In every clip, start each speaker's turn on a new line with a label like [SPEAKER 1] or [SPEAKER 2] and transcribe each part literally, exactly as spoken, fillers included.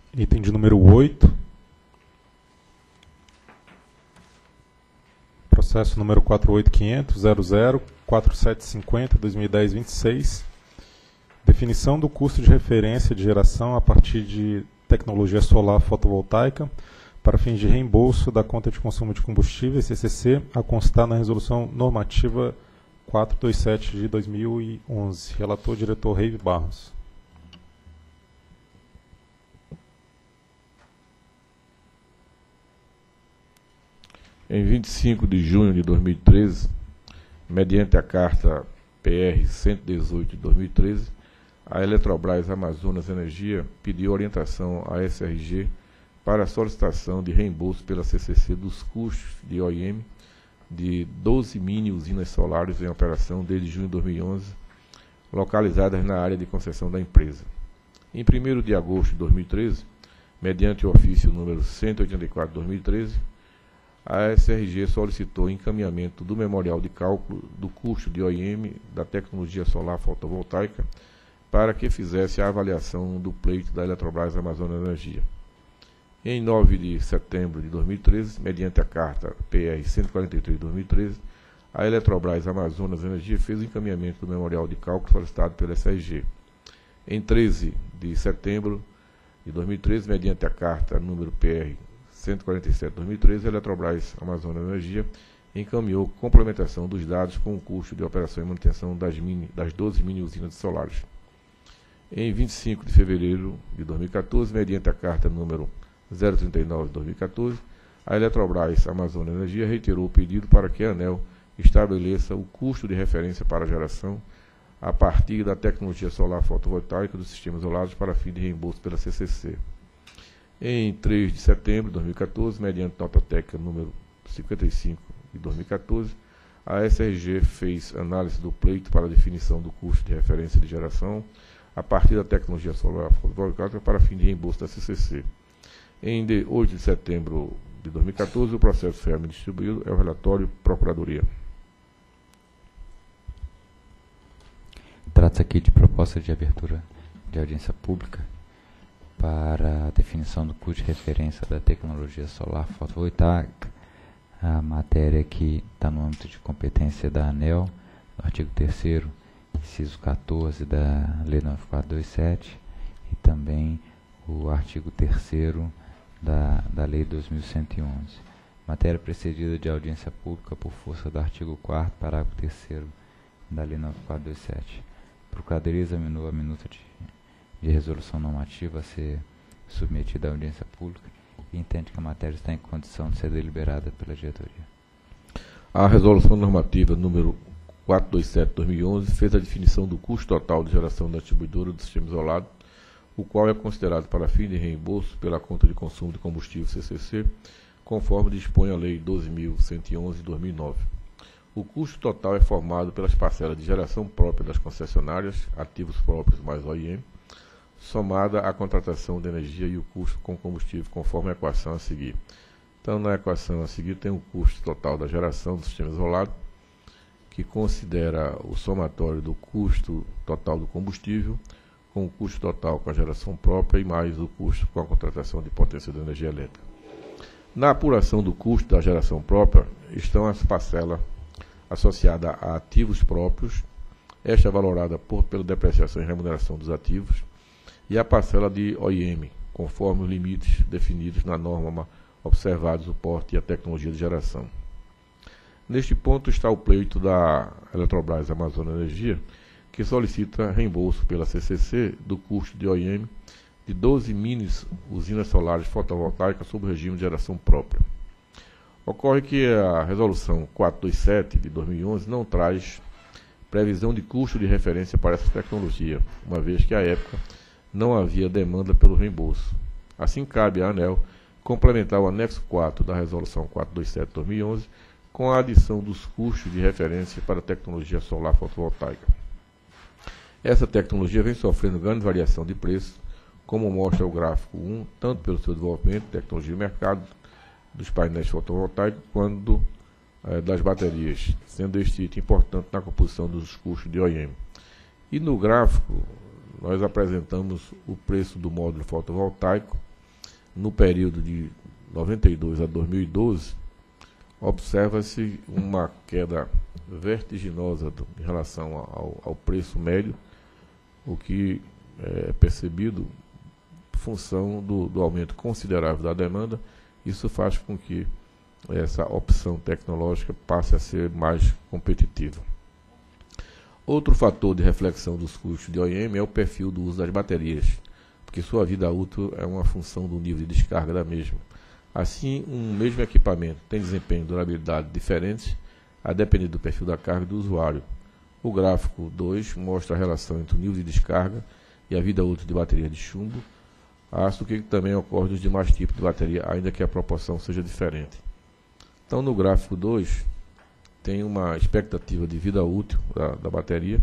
[SPEAKER 1] Item de número oito. Processo número quatro oito quinhentos ponto zero zero quatro sete cinco zero ponto dois mil e dez ponto vinte e seis. Definição do custo de referência de geração a partir de tecnologia solar fotovoltaica para fins de reembolso da conta de consumo de combustível, C C C, a constar na Resolução Normativa quatrocentos e vinte e sete de dois mil e onze. Relator, diretor Reive Barros.
[SPEAKER 2] Em vinte e cinco de junho de dois mil e treze, mediante a carta P R cento e dezoito de dois mil e treze, a Eletrobras Amazonas Energia pediu orientação à S R G para a solicitação de reembolso pela C C C dos custos de O I M de doze mini usinas solares em operação desde junho de dois mil e onze, localizadas na área de concessão da empresa. Em primeiro de agosto de dois mil e treze, mediante o ofício número cento e oitenta e quatro de dois mil e treze, a S R G solicitou encaminhamento do memorial de cálculo do custo de O I M da tecnologia solar fotovoltaica para que fizesse a avaliação do pleito da Eletrobras Amazonas Energia. Em nove de setembro de dois mil e treze, mediante a carta P R cento e quarenta e três de dois mil e treze, a Eletrobras Amazonas Energia fez o encaminhamento do memorial de cálculo solicitado pela S R G. Em treze de setembro de dois mil e treze, mediante a carta número P R cento e quarenta e sete de dois mil e treze, a Eletrobras Amazonas Energia encaminhou complementação dos dados com o custo de operação e manutenção das, mini, das doze mini usinas solares. Em vinte e cinco de fevereiro de dois mil e quatorze, mediante a carta número zero trinta e nove de dois mil e quatorze, a Eletrobras Amazonas Energia reiterou o pedido para que a ANEEL estabeleça o custo de referência para a geração a partir da tecnologia solar fotovoltaica dos sistemas isolados para fim de reembolso pela C C C. Em três de setembro de dois mil e quatorze, mediante nota técnica número cinquenta e cinco de dois mil e quatorze, a S R G fez análise do pleito para a definição do custo de referência de geração a partir da tecnologia solar fotovoltaica para fim de reembolso da C C C. Em oito de setembro de dois mil e quatorze, o processo foi distribuído, é o relatório Procuradoria.
[SPEAKER 3] Trata-se aqui de proposta de abertura de audiência pública para a definição do custo de referência da tecnologia solar fotovoltaica. A matéria aqui está no âmbito de competência da ANEEL, no artigo terceiro, inciso quatorze da Lei nove mil quatrocentos e vinte e sete, e também o artigo terceiro da, da Lei dois mil cento e onze. Matéria precedida de audiência pública por força do artigo quarto, parágrafo terceiro da Lei nove mil quatrocentos e vinte e sete. A Procuradoria examinou a minuta de, de resolução normativa a ser submetida à audiência pública e entende que a matéria está em condição de ser deliberada pela diretoria.
[SPEAKER 2] A resolução normativa número quatrocentos e vinte e sete de dois mil e onze fez a definição do custo total de geração da distribuidora do sistema isolado, o qual é considerado para fim de reembolso pela conta de consumo de combustível C C C, conforme dispõe a Lei doze mil cento e onze de dois mil e nove. O custo total é formado pelas parcelas de geração própria das concessionárias, ativos próprios mais O I M, somada à contratação de energia e o custo com combustível, conforme a equação a seguir. Então, na equação a seguir tem o custo total da geração do sistema isolado, que considera o somatório do custo total do combustível, com o custo total com a geração própria e mais o custo com a contratação de potência de energia elétrica. Na apuração do custo da geração própria estão as parcelas associadas a ativos próprios, esta valorada por, pela depreciação e remuneração dos ativos, e a parcela de O I M, conforme os limites definidos na norma observados o porte e a tecnologia de geração. Neste ponto está o pleito da Eletrobras Amazonas Energia, que solicita reembolso pela C C C do custo de O I M de doze mini usinas solares fotovoltaicas sob o regime de geração própria. Ocorre que a Resolução quatrocentos e vinte e sete de dois mil e onze não traz previsão de custo de referência para essa tecnologia, uma vez que à época não havia demanda pelo reembolso. Assim, cabe à ANEEL complementar o anexo quatro da Resolução quatrocentos e vinte e sete de dois mil e onze com a adição dos custos de referência para a tecnologia solar fotovoltaica. Essa tecnologia vem sofrendo grande variação de preço, como mostra o gráfico um, tanto pelo seu desenvolvimento, tecnologia de mercado, dos painéis fotovoltaicos, quanto eh, das baterias, sendo este item importante na composição dos custos de O I M. E no gráfico, nós apresentamos o preço do módulo fotovoltaico no período de noventa e dois a dois mil e doze, observa-se uma queda vertiginosa do, em relação ao, ao preço médio, o que é percebido em função do, do aumento considerável da demanda. Isso faz com que essa opção tecnológica passe a ser mais competitiva. Outro fator de reflexão dos custos de O E M é o perfil do uso das baterias, porque sua vida útil é uma função do nível de descarga da mesma. Assim, um mesmo equipamento tem desempenho e durabilidade diferentes, a depender do perfil da carga do usuário. O gráfico dois mostra a relação entre o nível de descarga e a vida útil de bateria de chumbo, aço, que também ocorre nos demais tipos de bateria, ainda que a proporção seja diferente. Então, no gráfico dois, tem uma expectativa de vida útil da, da bateria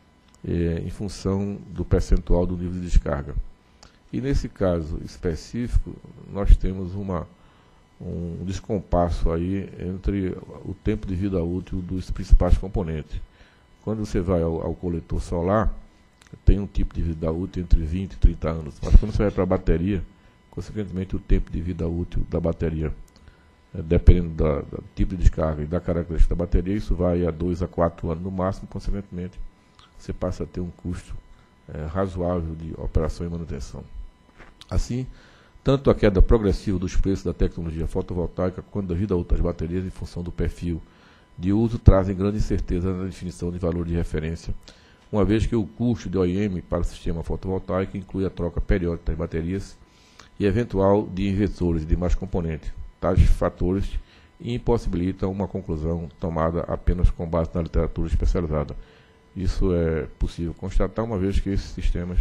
[SPEAKER 2] eh, em função do percentual do nível de descarga. E nesse caso específico, nós temos uma, um descompasso aí entre o tempo de vida útil dos principais componentes. Quando você vai ao, ao coletor solar, tem um tipo de vida útil entre vinte e trinta anos, mas quando você vai para a bateria, consequentemente o tempo de vida útil da bateria, é, dependendo da, do tipo de descarga e da característica da bateria, isso vai a dois a quatro anos no máximo, consequentemente você passa a ter um custo é, razoável de operação e manutenção. Assim, tanto a queda progressiva dos preços da tecnologia fotovoltaica quanto da vida útil das baterias em função do perfil de uso trazem grande incerteza na definição de valor de referência, uma vez que o custo de O E M para o sistema fotovoltaico inclui a troca periódica das baterias e eventual de inversores e demais componentes. Tais fatores impossibilitam uma conclusão tomada apenas com base na literatura especializada. Isso é possível constatar, uma vez que esses sistemas,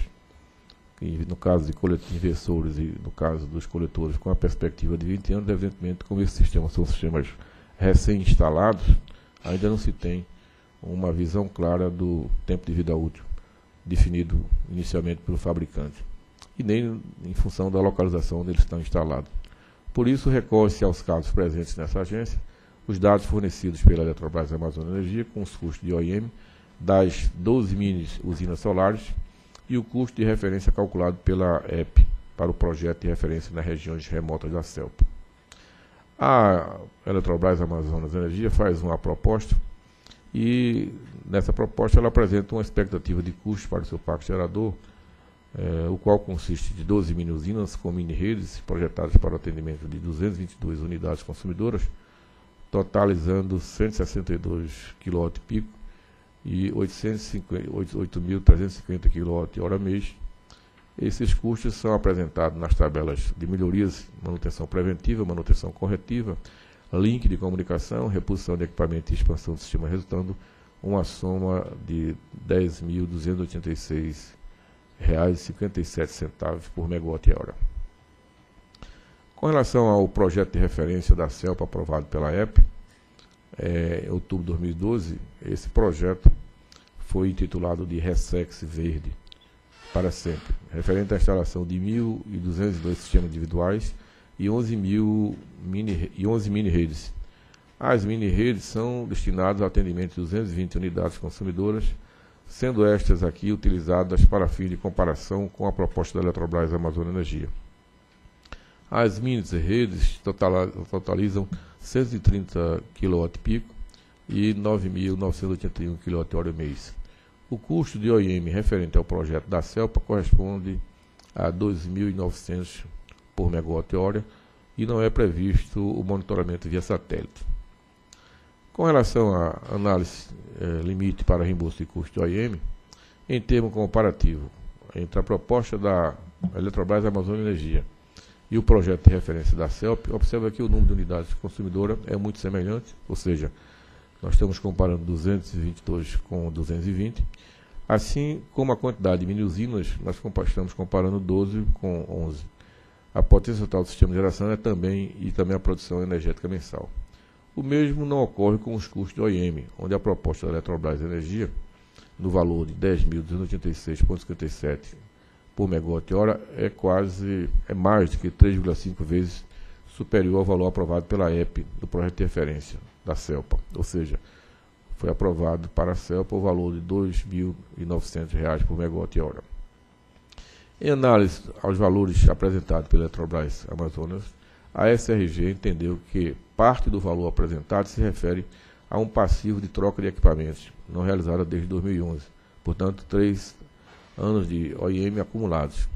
[SPEAKER 2] no caso de inversores e no caso dos coletores com a perspectiva de vinte anos, evidentemente, como esses sistemas são sistemas recém-instalados, ainda não se tem uma visão clara do tempo de vida útil definido inicialmente pelo fabricante, e nem em função da localização onde eles estão instalados. Por isso, recorre-se aos casos presentes nessa agência, os dados fornecidos pela Eletrobras Amazônia Energia com os custos de O E M das doze mini usinas solares e o custo de referência calculado pela E P para o projeto de referência nas regiões remotas da CELPA. A Eletrobras Amazonas Energia faz uma proposta e nessa proposta ela apresenta uma expectativa de custo para o seu parque gerador, eh, o qual consiste de doze mini usinas com mini redes projetadas para o atendimento de duzentas e vinte e duas unidades consumidoras, totalizando cento e sessenta e dois quilowatt-pico e oito mil trezentos e cinquenta quilowatt-hora mês. Esses custos são apresentados nas tabelas de melhorias, manutenção preventiva, manutenção corretiva, link de comunicação, reposição de equipamento e expansão do sistema, resultando uma soma de dez mil duzentos e oitenta e seis reais e cinquenta e sete centavos por megawatt-hora. Com relação ao projeto de referência da CELPA aprovado pela E P, é, em outubro de dois mil e doze, esse projeto foi intitulado de Ressex Verde para sempre, referente à instalação de mil e duzentos e dois sistemas individuais e onze mil mini, e onze mini-redes. As mini-redes são destinadas ao atendimento de duzentas e vinte unidades consumidoras, sendo estas aqui utilizadas para fins de comparação com a proposta da Eletrobras Amazônia Energia. As mini-redes totalizam cento e trinta quilowatt-pico e nove mil novecentos e oitenta e um quilowatt-hora mês. O custo de O E M referente ao projeto da CELPA corresponde a dois mil e novecentos por megawatt-hora e não é previsto o monitoramento via satélite. Com relação à análise eh, limite para reembolso de custo de O E M, em termo comparativo entre a proposta da Eletrobras Amazônia Energia e o projeto de referência da CELP, observa que o número de unidades consumidoras é muito semelhante, ou seja, nós estamos comparando duzentos e vinte e dois com duzentos e vinte, assim como a quantidade de mini-usinas, nós estamos comparando doze com onze. A potência total do sistema de geração é também, e também a produção energética mensal. O mesmo não ocorre com os custos de O E M, onde a proposta da Eletrobras Energia, no valor de dez mil duzentos e oitenta e seis vírgula cinquenta e sete por megawatt-hora, é quase, é mais do que três vírgula cinco vezes superior ao valor aprovado pela E P do projeto de referência da CELPA, ou seja, foi aprovado para a CELPA o valor de dois mil e novecentos reais por megawatt-hora. Em análise aos valores apresentados pela Eletrobras Amazonas, a S R G entendeu que parte do valor apresentado se refere a um passivo de troca de equipamentos, não realizada desde dois mil e onze, portanto, três anos de O I M acumulados.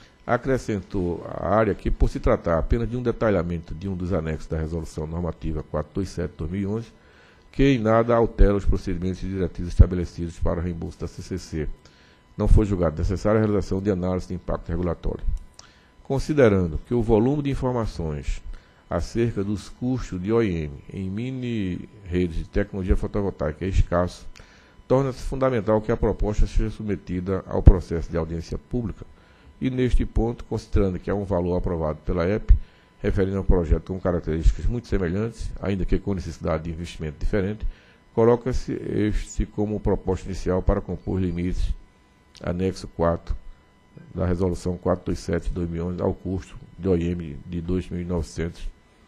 [SPEAKER 2] Acrescentou a área que, por se tratar apenas de um detalhamento de um dos anexos da Resolução Normativa quatrocentos e vinte e sete de dois mil e onze, que em nada altera os procedimentos e diretrizes estabelecidos para o reembolso da C C C, não foi julgado necessária a realização de análise de impacto regulatório. Considerando que o volume de informações acerca dos custos de O I M em mini-redes de tecnologia fotovoltaica é escasso, torna-se fundamental que a proposta seja submetida ao processo de audiência pública e, neste ponto, considerando que há um valor aprovado pela E P, referindo a um projeto com características muito semelhantes, ainda que com necessidade de investimento diferente, coloca-se este como proposta inicial para compor os limites, anexo quatro da Resolução quatrocentos e vinte e sete de dois mil e onze, ao custo de O I M de dois mil e novecentos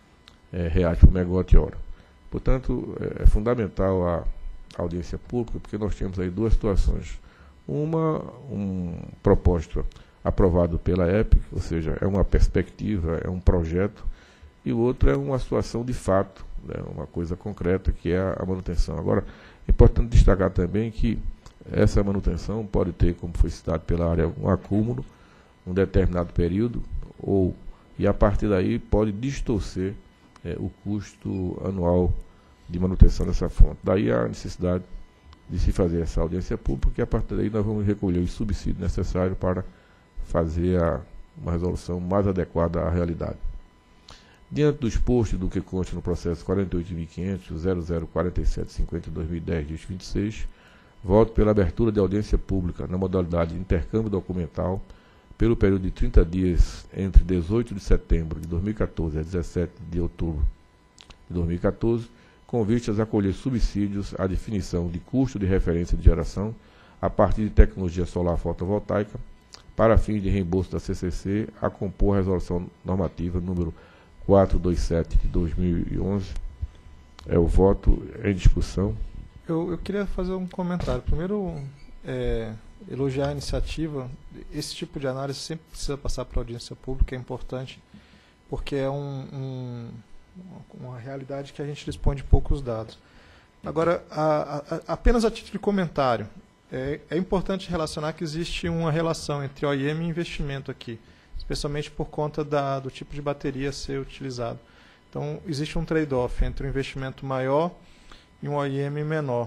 [SPEAKER 2] é, reais por megawatt-hora. Portanto, é, é fundamental a audiência pública, porque nós temos aí duas situações. Uma, um propósito aprovado pela E P, ou seja, é uma perspectiva, é um projeto, e o outro é uma situação de fato, né, uma coisa concreta, que é a manutenção. Agora, é importante destacar também que essa manutenção pode ter, como foi citado pela área, um acúmulo, um determinado período, ou, e a partir daí pode distorcer é, o custo anual de manutenção dessa fonte. Daí a necessidade de se fazer essa audiência pública, porque a partir daí nós vamos recolher os subsídios necessários para fazer a, uma resolução mais adequada à realidade. Diante do exposto do que consta no processo quarenta e oito mil quinhentos, zero zero quatro sete cinco zero, dois mil e dez, dígito vinte e seis, voto pela abertura de audiência pública na modalidade de intercâmbio documental pelo período de trinta dias entre dezoito de setembro de dois mil e quatorze a dezessete de outubro de dois mil e quatorze, com vistas a colher subsídios à definição de custo de referência de geração a partir de tecnologia solar fotovoltaica para fins de reembolso da C C C, a compor a resolução normativa número quatrocentos e vinte e sete de dois mil e onze. É o voto em discussão.
[SPEAKER 4] Eu, eu queria fazer um comentário. Primeiro, é, elogiar a iniciativa. Esse tipo de análise sempre precisa passar para a audiência pública, é importante, porque é um, um, uma realidade que a gente dispõe de poucos dados. Agora, a, a, apenas a título de comentário, é, é importante relacionar que existe uma relação entre O I M e investimento aqui, especialmente por conta da, do tipo de bateria a ser utilizado. Então, existe um trade-off entre um investimento maior e um O I M menor.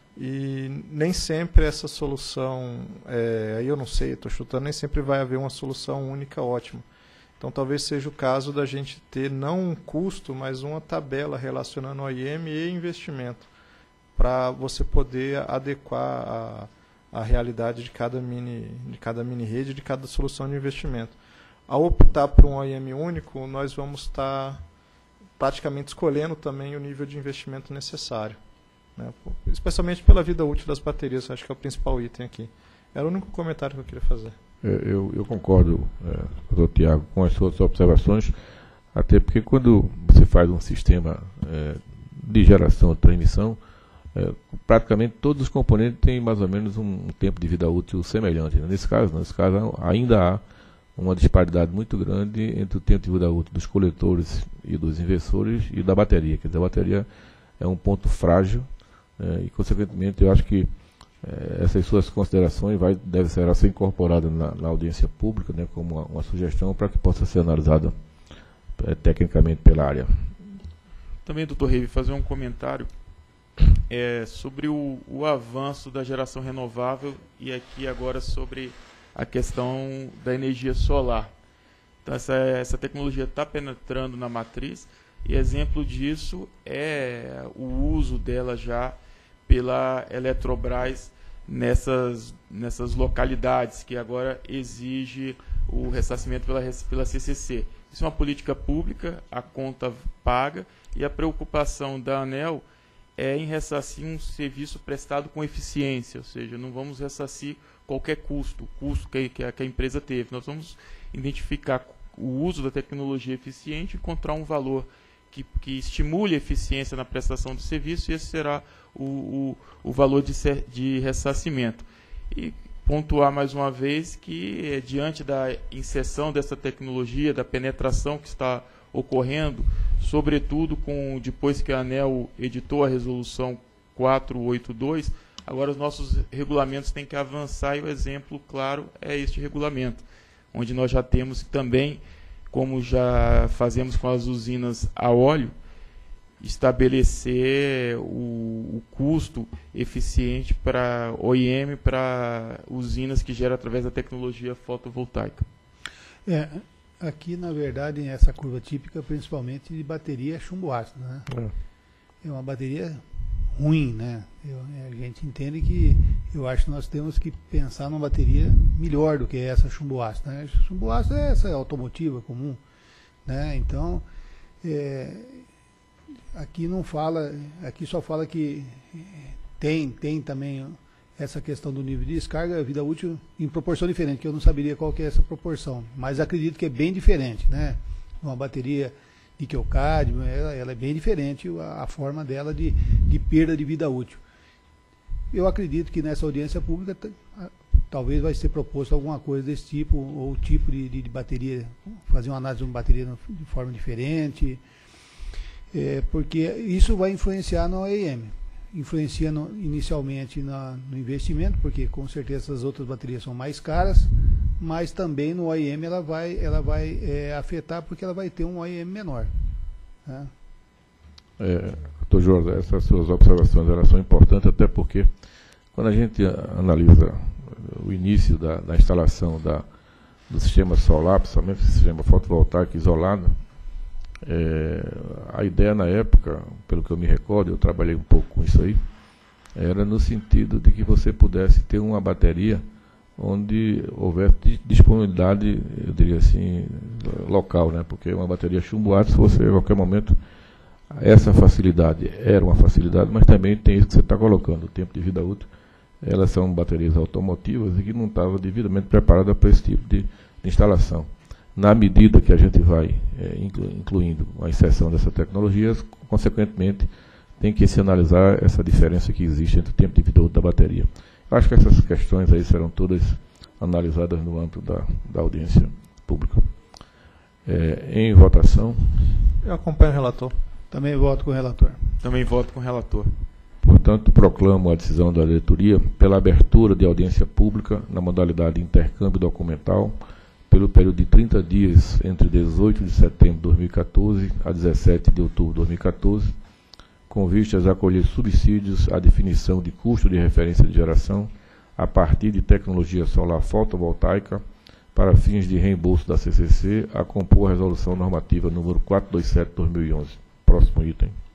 [SPEAKER 4] E nem sempre essa solução, é, aí eu não sei, estou chutando, nem sempre vai haver uma solução única ótima. Então, talvez seja o caso da gente ter não um custo, mas uma tabela relacionando O I M e investimento, para você poder adequar a, a realidade de cada mini, de cada mini rede, de cada solução de investimento. Ao optar por um O I M único, nós vamos estar praticamente escolhendo também o nível de investimento necessário, né? Especialmente pela vida útil das baterias, acho que é o principal item aqui. Era o único comentário que eu queria fazer.
[SPEAKER 2] Eu, eu concordo, é, doutor Tiago, com as suas observações, até porque quando você faz um sistema é, de geração de transmissão, é, praticamente todos os componentes têm mais ou menos um, um tempo de vida útil semelhante. Né? Nesse caso, nesse caso ainda há uma disparidade muito grande entre o tempo de vida útil dos coletores e dos inversores e da bateria. Quer dizer, a bateria é um ponto frágil é, e, consequentemente, eu acho que é, essas suas considerações vai, deve ser, ser incorporada na, na audiência pública, né, como uma, uma sugestão para que possa ser analisada é, tecnicamente pela área.
[SPEAKER 5] Também, doutor Reive, fazer um comentário é, sobre o, o avanço da geração renovável e aqui agora sobre a questão da energia solar. Então, essa, essa tecnologia está penetrando na matriz e exemplo disso é o uso dela já pela Eletrobras nessas, nessas localidades que agora exige o ressarcimento pela, pela C C C. Isso é uma política pública, a conta paga, e a preocupação da ANEEL é em ressarcir um serviço prestado com eficiência, ou seja, não vamos ressarcir qualquer custo, o custo que, que, a, que a empresa teve. Nós vamos identificar o uso da tecnologia eficiente e encontrar um valor que, que estimule a eficiência na prestação do serviço, e esse será o, o, o valor de, de ressarcimento. E pontuar mais uma vez que, diante da inserção dessa tecnologia, da penetração que está ocorrendo, sobretudo com, depois que a ANEEL editou a resolução quatrocentos e oitenta e dois, agora os nossos regulamentos têm que avançar e o exemplo, claro, é este regulamento, onde nós já temos também, como já fazemos com as usinas a óleo, estabelecer o, o custo eficiente para O I M, para usinas que geram através da tecnologia fotovoltaica.
[SPEAKER 6] É, aqui, na verdade, essa curva típica, principalmente de bateria chumbo ácido, né? É, é uma bateria ruim, né? Eu, a gente entende que, eu acho que nós temos que pensar numa bateria melhor do que essa chumbo ácido, né? Chumbo ácido é essa automotiva comum, né? Então, é, aqui não fala, aqui só fala que tem, tem também essa questão do nível de descarga, vida útil em proporção diferente, que eu não saberia qual que é essa proporção, mas acredito que é bem diferente, né? Uma bateria níquel cádmio, ela, ela é bem diferente a, a forma dela de, de perda de vida útil. Eu acredito que nessa audiência pública talvez vai ser proposto alguma coisa desse tipo, ou tipo de, de, de bateria, fazer uma análise de uma bateria de forma diferente, é, porque isso vai influenciar no O I M. Influencia no, inicialmente na, no investimento, porque com certeza as outras baterias são mais caras, mas também no O I M ela vai, ela vai é, afetar, porque ela vai ter um O I M menor, né?
[SPEAKER 2] É, doutor Jorge, essas suas observações elas são importantes, até porque quando a gente analisa o início da, da instalação da, do sistema solar, principalmente o sistema fotovoltaico isolado, é, a ideia na época, pelo que eu me recordo, eu trabalhei um pouco com isso aí, era no sentido de que você pudesse ter uma bateria onde houvesse disponibilidade, eu diria assim, local, né? Porque uma bateria chumbo ácido, você a qualquer momento, essa facilidade era uma facilidade, mas também tem isso que você está colocando, o tempo de vida útil. Elas são baterias automotivas e que não estavam devidamente preparadas para esse tipo de, de instalação. Na medida que a gente vai é, incluindo a inserção dessas tecnologias, consequentemente, tem que se analisar essa diferença que existe entre o tempo de vida útil da bateria. Eu acho que essas questões aí serão todas analisadas no âmbito da, da audiência pública. É, em votação.
[SPEAKER 4] Eu acompanho o relator.
[SPEAKER 6] Também voto com o relator.
[SPEAKER 5] Também voto com o relator.
[SPEAKER 2] Portanto, proclamo a decisão da diretoria pela abertura de audiência pública na modalidade de intercâmbio documental pelo período de trinta dias entre dezoito de setembro de dois mil e quatorze a dezessete de outubro de dois mil e quatorze, com vistas a acolher subsídios à definição de custo de referência de geração a partir de tecnologia solar fotovoltaica para fins de reembolso da C C C, a compor a resolução normativa número quatrocentos e vinte e sete de dois mil e onze. Próximo item.